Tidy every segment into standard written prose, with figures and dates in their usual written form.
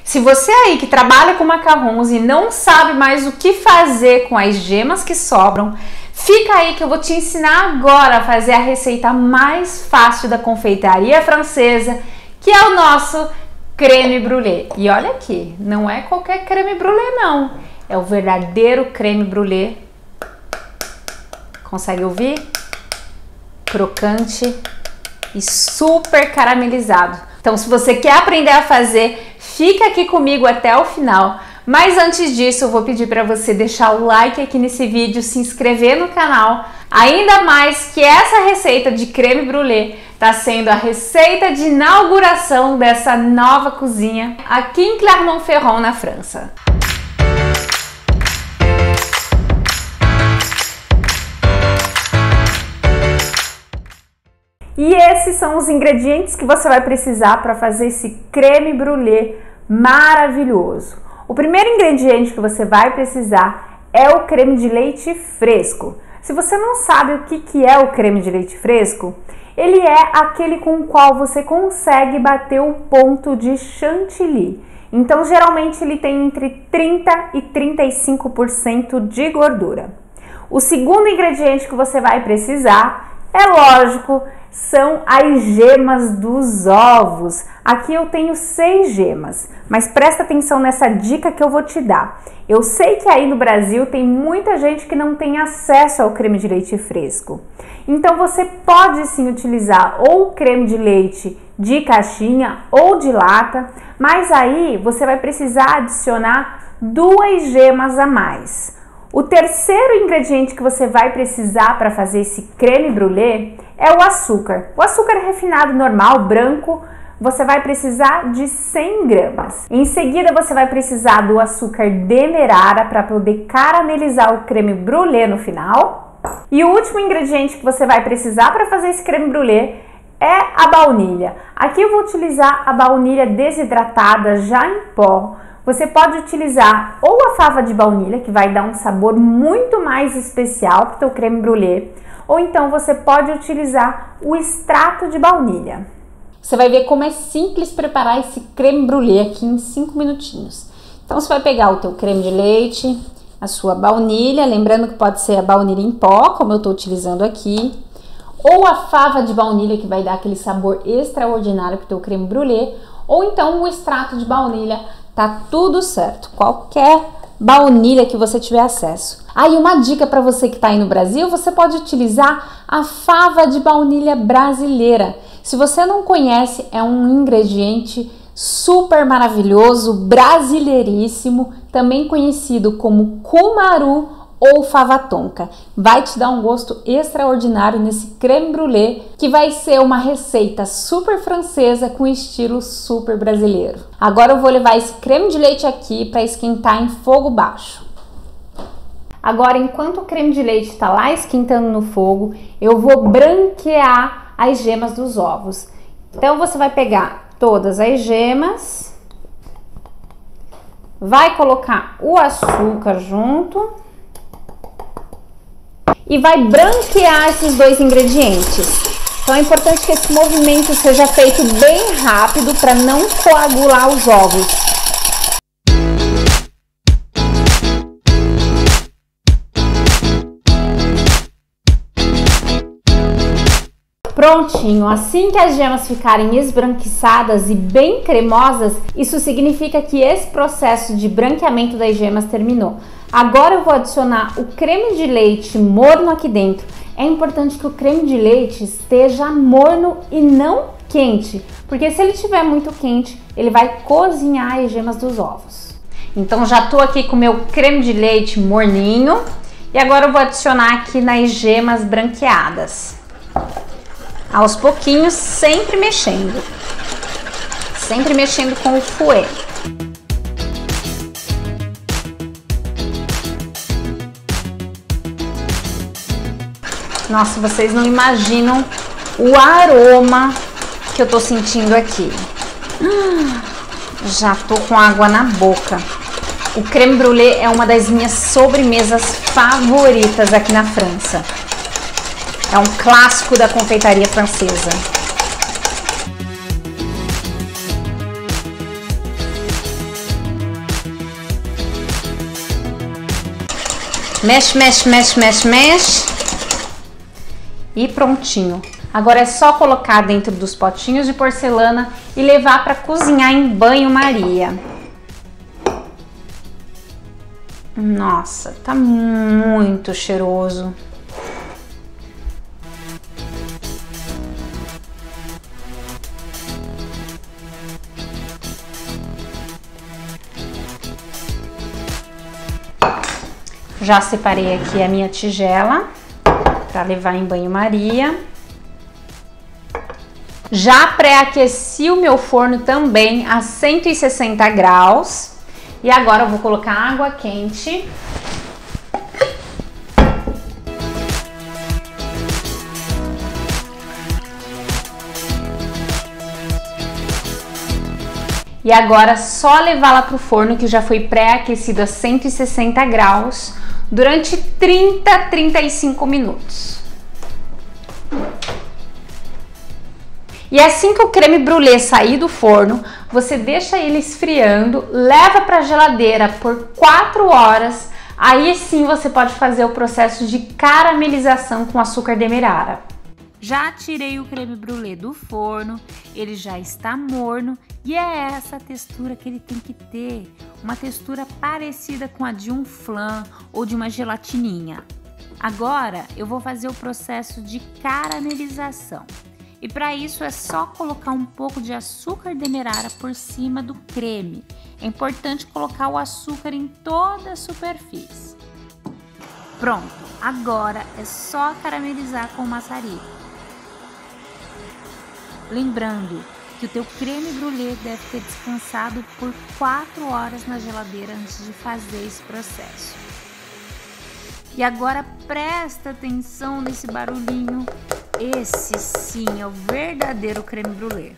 Se você aí que trabalha com macarrons e não sabe mais o que fazer com as gemas que sobram, fica aí que eu vou te ensinar agora a fazer a receita mais fácil da confeitaria francesa, que é o nosso creme brulee. E olha aqui, não é qualquer creme brulee não, é o verdadeiro creme brulee. Consegue ouvir? Crocante e super caramelizado. Então, se você quer aprender a fazer, fica aqui comigo até o final. Mas antes disso, eu vou pedir para você deixar o like aqui nesse vídeo, se inscrever no canal. Ainda mais que essa receita de creme brulee está sendo a receita de inauguração dessa nova cozinha aqui em Clermont-Ferrand, na França. E esses são os ingredientes que você vai precisar para fazer esse creme brulee maravilhoso. O primeiro ingrediente que você vai precisar é o creme de leite fresco. Se você não sabe o que é o creme de leite fresco, ele é aquele com o qual você consegue bater o ponto de chantilly. Então, geralmente, ele tem entre 30% e 35% de gordura. O segundo ingrediente que você vai precisar, é lógico, são as gemas dos ovos. Aqui eu tenho 6 gemas, mas presta atenção nessa dica que eu vou te dar. Eu sei que aí no Brasil tem muita gente que não tem acesso ao creme de leite fresco. Então você pode sim utilizar ou creme de leite de caixinha ou de lata, mas aí você vai precisar adicionar 2 gemas a mais. O terceiro ingrediente que você vai precisar para fazer esse creme brulee é o açúcar. O açúcar refinado normal, branco, você vai precisar de 100 gramas. Em seguida, você vai precisar do açúcar demerara para poder caramelizar o creme brulee no final. E o último ingrediente que você vai precisar para fazer esse creme brulee é a baunilha. Aqui eu vou utilizar a baunilha desidratada já em pó. Você pode utilizar ou a fava de baunilha, que vai dar um sabor muito mais especial para o teu creme brulee, ou então você pode utilizar o extrato de baunilha. Você vai ver como é simples preparar esse creme brulee aqui em 5 minutinhos. Então você vai pegar o teu creme de leite, a sua baunilha, lembrando que pode ser a baunilha em pó, como eu estou utilizando aqui, ou a fava de baunilha, que vai dar aquele sabor extraordinário para o teu creme brulee, ou então o extrato de baunilha. Tá tudo certo, qualquer baunilha que você tiver acesso. Aí uma dica para você que está aí no Brasil, você pode utilizar a fava de baunilha brasileira. Se você não conhece, é um ingrediente super maravilhoso, brasileiríssimo, também conhecido como cumaru ou fava tonka. Vai te dar um gosto extraordinário nesse creme brulee, que vai ser uma receita super francesa com estilo super brasileiro. Agora eu vou levar esse creme de leite aqui para esquentar em fogo baixo. Agora, enquanto o creme de leite está lá esquentando no fogo, eu vou branquear as gemas dos ovos. Então você vai pegar todas as gemas, vai colocar o açúcar junto e vai branquear esses 2 ingredientes. Então é importante que esse movimento seja feito bem rápido para não coagular os ovos. Prontinho, assim que as gemas ficarem esbranquiçadas e bem cremosas, isso significa que esse processo de branqueamento das gemas terminou. Agora eu vou adicionar o creme de leite morno aqui dentro. É importante que o creme de leite esteja morno e não quente, porque se ele estiver muito quente, ele vai cozinhar as gemas dos ovos. Então já tô aqui com o meu creme de leite morninho e agora eu vou adicionar aqui nas gemas branqueadas. Aos pouquinhos, sempre mexendo com o fouet. Nossa, vocês não imaginam o aroma que eu tô sentindo aqui. Já tô com água na boca. O creme brulee é uma das minhas sobremesas favoritas aqui na França. É um clássico da confeitaria francesa. Mexe, mexe, mexe, mexe, mexe. E prontinho. Agora é só colocar dentro dos potinhos de porcelana e levar para cozinhar em banho-maria. Nossa, tá muito cheiroso. Já separei aqui a minha tigela para levar em banho-maria. Já pré-aqueci o meu forno também a 160 graus. E agora eu vou colocar água quente. E agora só levá-la para o forno que já foi pré-aquecido a 160 graus durante 30 a 35 minutos. E assim que o creme brulee sair do forno, você deixa ele esfriando, leva para a geladeira por 4 horas, aí sim você pode fazer o processo de caramelização com açúcar demerara. Já tirei o creme brulee do forno, ele já está morno e é essa a textura que ele tem que ter, uma textura parecida com a de um flan ou de uma gelatininha. Agora eu vou fazer o processo de caramelização. E para isso é só colocar um pouco de açúcar demerara por cima do creme. É importante colocar o açúcar em toda a superfície. Pronto, agora é só caramelizar com o maçarico. Lembrando que o teu creme brulee deve ter descansado por 4 horas na geladeira antes de fazer esse processo. E agora presta atenção nesse barulhinho. Esse sim é o verdadeiro creme brulee.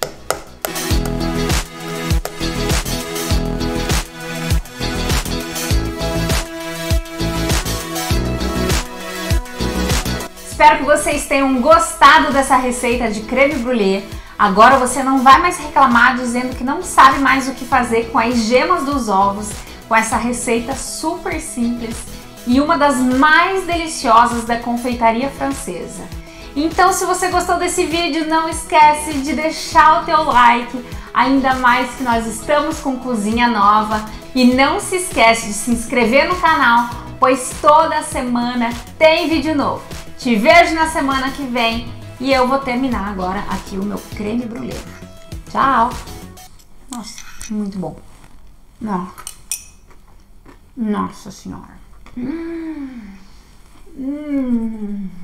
Espero que vocês tenham gostado dessa receita de creme brulee. Agora você não vai mais reclamar dizendo que não sabe mais o que fazer com as gemas dos ovos, com essa receita super simples e uma das mais deliciosas da confeitaria francesa. Então, se você gostou desse vídeo, não esquece de deixar o teu like, ainda mais que nós estamos com cozinha nova. E não se esquece de se inscrever no canal, pois toda semana tem vídeo novo. Te vejo na semana que vem e eu vou terminar agora aqui o meu creme brulee. Tchau! Nossa, muito bom. Nossa Senhora!